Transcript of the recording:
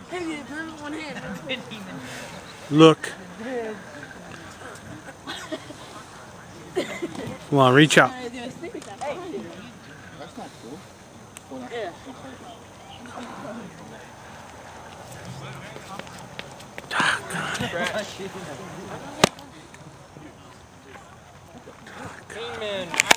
Look. Come on, reach out. That's not cool. Yeah. Amen.